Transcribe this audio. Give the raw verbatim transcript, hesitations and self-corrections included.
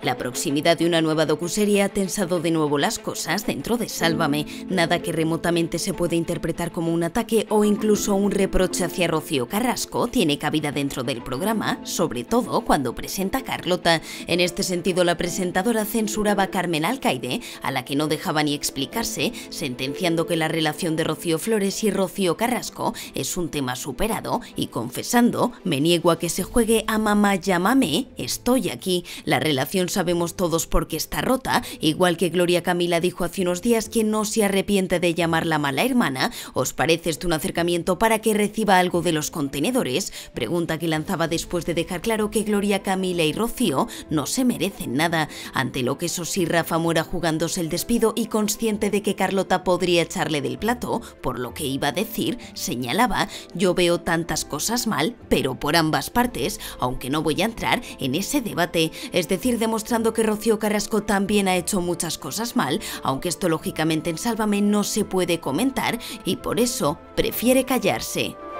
La proximidad de una nueva docuserie ha tensado de nuevo las cosas dentro de Sálvame. Nada que remotamente se puede interpretar como un ataque o incluso un reproche hacia Rocío Carrasco tiene cabida dentro del programa, sobre todo cuando presenta a Carlota. En este sentido, la presentadora censuraba a Carmen Alcaide, a la que no dejaba ni explicarse, sentenciando que la relación de Rocío Flores y Rocío Carrasco es un tema superado y confesando: me niego a que se juegue a mamá llámame, estoy aquí. La relación sabemos todos por qué está rota, igual que Gloria Camila dijo hace unos días que no se arrepiente de llamarla mala hermana. ¿Os parece esto un acercamiento para que reciba algo de los contenedores? Pregunta que lanzaba después de dejar claro que Gloria Camila y Rocío no se merecen nada, ante lo que eso sí, Rafa Mora jugándose el despido y consciente de que Carlota podría echarle del plato por lo que iba a decir, señalaba: yo veo tantas cosas mal, pero por ambas partes, aunque no voy a entrar en ese debate. Es decir, demostrando que Rocío Carrasco también ha hecho muchas cosas mal, aunque esto lógicamente en Sálvame no se puede comentar y por eso prefiere callarse.